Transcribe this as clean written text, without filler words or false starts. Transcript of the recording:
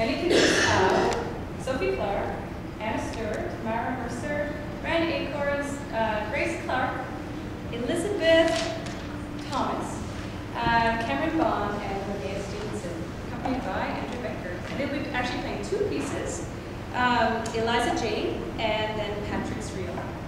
And it consists of Sophie Clark, Anna Stewart, Myra Mercer, Rand Acorns, Grace Clark, Elizabeth Thomas, Cameron Bond, and Linnea Stevenson, accompanied by Andrew Becker. And they would actually play two pieces, Eliza Jane and then Patrick Sreel.